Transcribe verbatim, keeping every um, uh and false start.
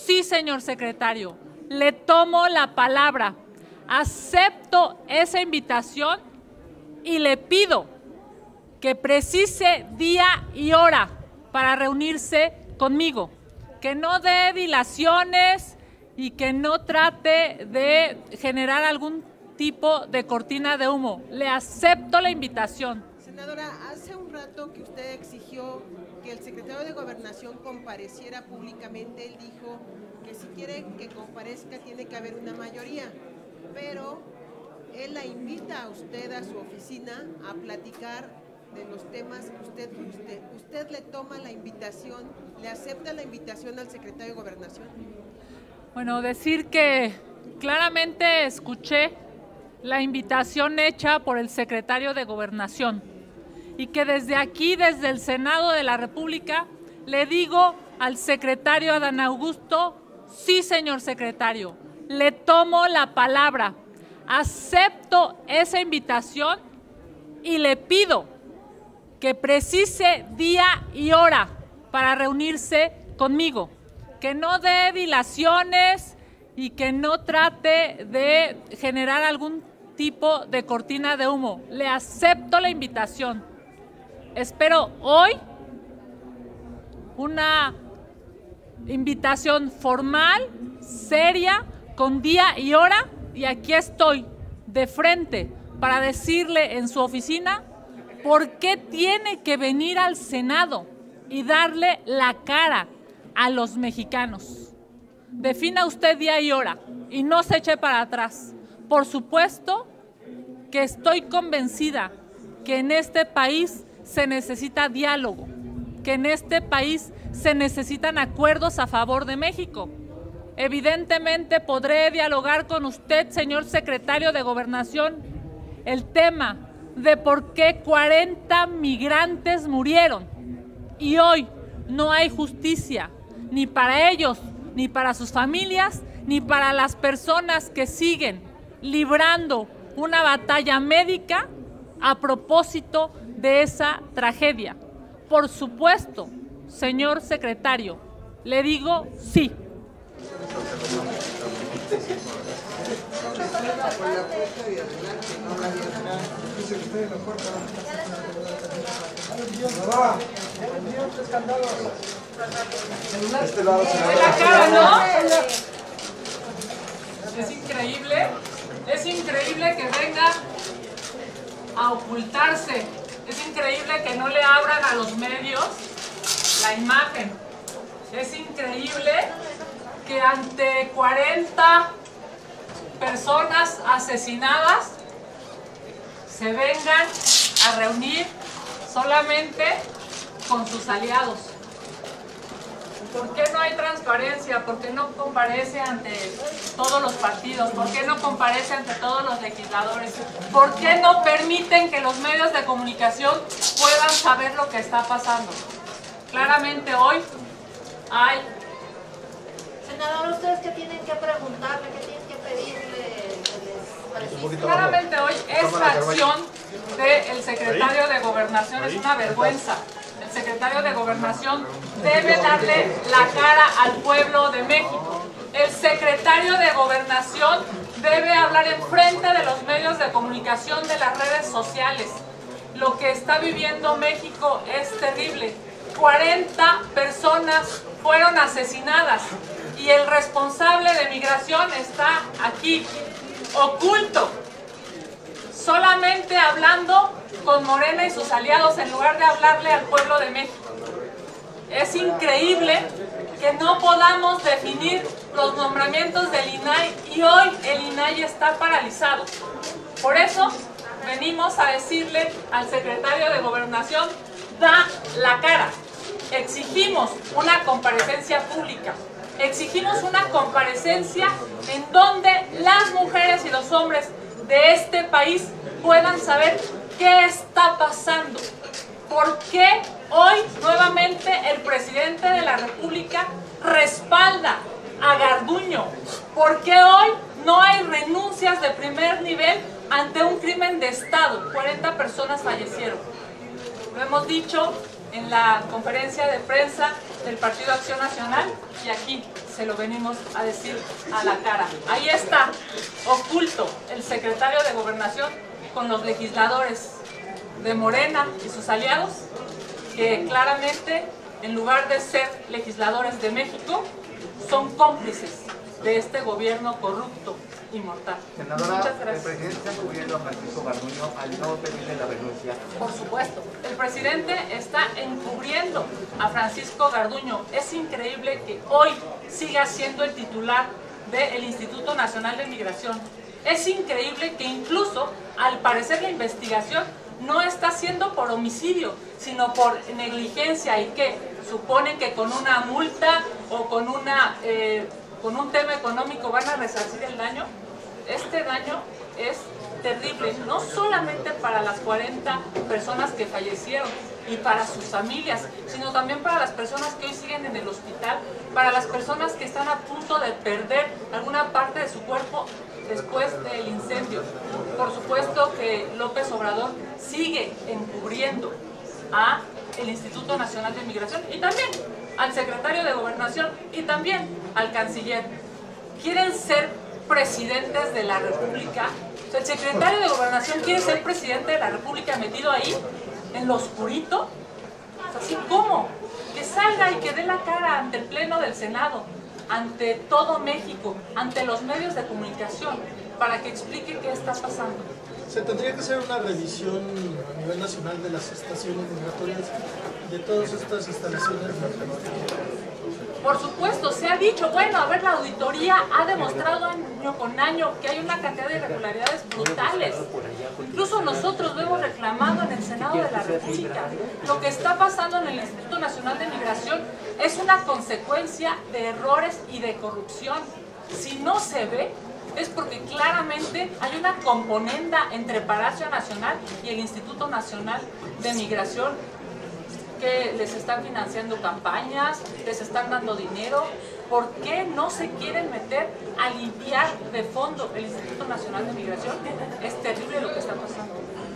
sí, señor secretario, le tomo la palabra, acepto esa invitación y le pido que precise día y hora para reunirse conmigo, que no dé dilaciones y que no trate de generar algún tipo de cortina de humo. Le acepto la invitación. Senadora, hace un rato que usted exigió que el secretario de Gobernación compareciera públicamente. Él dijo que si quiere que comparezca tiene que haber una mayoría, pero él la invita a usted a su oficina a platicar de los temas que usted guste. ¿Usted le toma la invitación, le acepta la invitación al secretario de Gobernación? Bueno, decir que claramente escuché la invitación hecha por el secretario de Gobernación y que desde aquí, desde el Senado de la República, le digo al secretario Adán Augusto, sí, señor secretario, le tomo la palabra, acepto esa invitación y le pido que precise día y hora para reunirse conmigo, que no dé dilaciones y que no trate de generar algún tipo de cortina de humo. Le acepto la invitación. Espero hoy una invitación formal, seria, con día y hora, y aquí estoy de frente para decirle en su oficina por qué tiene que venir al Senado y darle la cara a los mexicanos. Defina usted día y hora y no se eche para atrás. Por supuesto que estoy convencida que en este país se necesita diálogo, que en este país se necesitan acuerdos a favor de México. Evidentemente podré dialogar con usted, señor secretario de Gobernación, el tema de por qué cuarenta migrantes murieron y hoy no hay justicia ni para ellos, ni para sus familias, ni para las personas que siguen librando una batalla médica a propósito de esa tragedia. Por supuesto, señor secretario, le digo sí. De la cara, ¿no? Es increíble, es increíble que venga a ocultarse, es increíble que no le abran a los medios la imagen, es increíble que ante cuarenta personas asesinadas se vengan a reunir solamente con sus aliados. ¿Por qué no hay transparencia? ¿Por qué no comparece ante todos los partidos? ¿Por qué no comparece ante todos los legisladores? ¿Por qué no permiten que los medios de comunicación puedan saber lo que está pasando? Claramente hoy hay... Senador, ¿ustedes qué tienen que preguntarle, qué tienen que pedirle? Claramente hoy esta acción del secretario de Gobernación es una vergüenza. El secretario de Gobernación debe darle la cara al pueblo de México. El secretario de Gobernación debe hablar en frente de los medios de comunicación, de las redes sociales. Lo que está viviendo México es terrible. cuarenta personas fueron asesinadas y el responsable de migración está aquí, oculto, solamente hablando con Morena y sus aliados en lugar de hablarle al pueblo de México. Es increíble que no podamos definir los nombramientos del I N A I y hoy el I N A I está paralizado. Por eso venimos a decirle al secretario de Gobernación, da la cara. Exigimos una comparecencia pública. Exigimos una comparecencia en donde las mujeres y los hombres de este país puedan saber qué está pasando. ¿Por qué hoy nuevamente el presidente de la República respalda a Garduño? ¿Por qué hoy no hay renuncias de primer nivel ante un crimen de Estado? cuarenta personas fallecieron. Lo hemos dicho en la conferencia de prensa del Partido Acción Nacional y aquí se lo venimos a decir a la cara. Ahí está, oculto, el secretario de Gobernación con los legisladores de Morena y sus aliados, que claramente, en lugar de ser legisladores de México, son cómplices de este gobierno corrupto y mortal. Senadora, Muchas ¿el gracias. presidente está cubriendo a Francisco Garduño al no pedirle la renuncia? Por supuesto, el presidente está encubriendo a Francisco Garduño. Es increíble que hoy siga siendo el titular del Instituto Nacional de Migración. Es increíble que incluso, al parecer, la investigación no está siendo por homicidio, sino por negligencia, y que suponen que con una multa o con, una, eh, con un tema económico van a resarcir el daño. Este daño es terrible, no solamente para las cuarenta personas que fallecieron y para sus familias, sino también para las personas que hoy siguen en el hospital, para las personas que están a punto de perder alguna parte de su cuerpo después del incendio. Por supuesto que López Obrador sigue encubriendo a el Instituto Nacional de Migración y también al secretario de Gobernación y también al canciller. Quieren ser presidentes de la República. O sea, el secretario de Gobernación quiere ser presidente de la República metido ahí, en lo oscurito. O sea, ¿así cómo? Que salga y que dé la cara ante el Pleno del Senado, ante todo México, ante los medios de comunicación, para que explique qué está pasando. Se tendría que hacer una revisión a nivel nacional de las estaciones migratorias, de todas estas instalaciones. Por supuesto, se ha dicho, bueno, a ver, la auditoría ha demostrado año con año que hay una cantidad de irregularidades brutales. Incluso nosotros lo hemos reclamado en el Senado de la República. Lo que está pasando en el Instituto Nacional de Migración es una consecuencia de errores y de corrupción. Si no se ve, es porque claramente hay una componenda entre Palacio Nacional y el Instituto Nacional de Migración, que les están financiando campañas, les están dando dinero. ¿Por qué no se quieren meter a limpiar de fondo el Instituto Nacional de Migración? Es terrible lo que está pasando.